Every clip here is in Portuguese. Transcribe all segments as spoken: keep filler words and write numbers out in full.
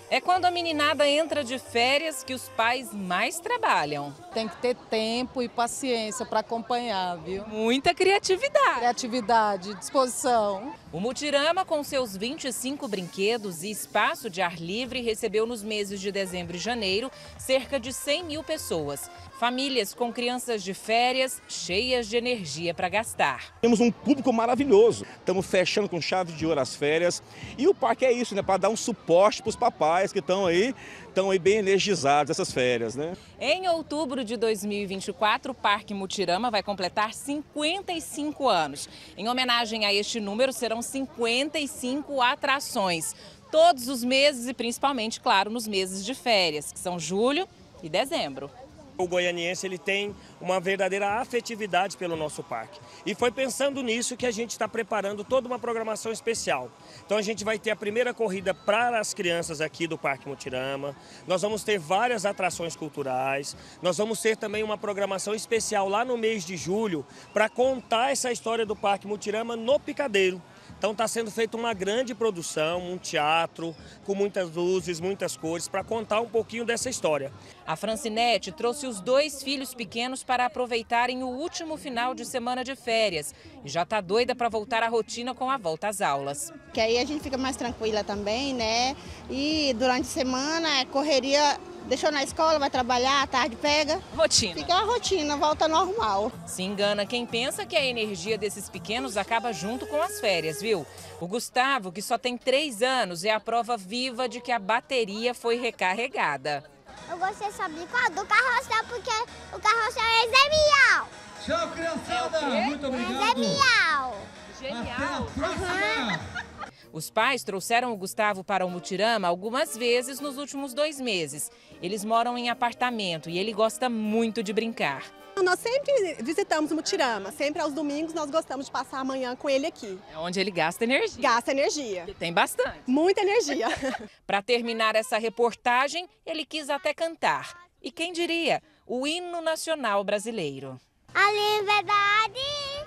É quando a meninada entra de férias que os pais mais trabalham. Tem que ter tempo e paciência para acompanhar, viu? Muita criatividade. Criatividade, disposição. O Mutirama, com seus vinte e cinco brinquedos e espaço de ar livre, recebeu nos meses de dezembro e janeiro cerca de cem mil pessoas. Famílias com crianças de férias, cheias de energia para gastar. Temos um público maravilhoso. Estamos fechando com chave de ouro as férias. E o parque é isso, né? Para dar um suporte para os papais que estão aí, estão aí bem energizados essas férias, né? Em outubro de dois mil e vinte e quatro, o Parque Mutirama vai completar cinquenta e cinco anos. Em homenagem a este número, serão cinquenta e cinco atrações. Todos os meses e principalmente, claro, nos meses de férias, que são julho e dezembro. O goianiense ele tem uma verdadeira afetividade pelo nosso parque. E foi pensando nisso que a gente está preparando toda uma programação especial. Então a gente vai ter a primeira corrida para as crianças aqui do Parque Mutirama. Nós vamos ter várias atrações culturais. Nós vamos ter também uma programação especial lá no mês de julho para contar essa história do Parque Mutirama no Picadeiro. Então está sendo feita uma grande produção, um teatro com muitas luzes, muitas cores, para contar um pouquinho dessa história. A Francinete trouxe os dois filhos pequenos para aproveitarem o último final de semana de férias. E já está doida para voltar à rotina com a volta às aulas. Que aí a gente fica mais tranquila também, né? E durante a semana é correria. Deixou na escola, vai trabalhar, à tarde pega. Rotina. Fica a rotina, volta normal. Se engana quem pensa que a energia desses pequenos acaba junto com as férias, viu? O Gustavo, que só tem três anos, é a prova viva de que a bateria foi recarregada. Eu gostei, sabe, do carrossel, porque o carrossel é genial. Tchau, criançada. Muito obrigado. É genial. Genial. Até a próxima. Os pais trouxeram o Gustavo para o Mutirama algumas vezes nos últimos dois meses. Eles moram em apartamento e ele gosta muito de brincar. Nós sempre visitamos o Mutirama, sempre aos domingos nós gostamos de passar a manhã com ele aqui. É onde ele gasta energia. Gasta energia. Que tem bastante. Muita energia. Para terminar essa reportagem, ele quis até cantar. E quem diria? O hino nacional brasileiro. A liberdade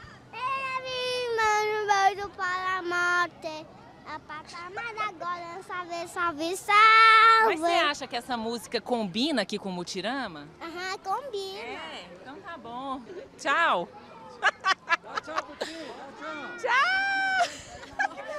é a minha mão para a morte. A patamar agora, salve, salve, salve. Mas você acha que essa música combina aqui com o Mutirama? Aham, combina. É, então tá bom. Tchau. Tchau, tchau, tchau, tchau. Tchau.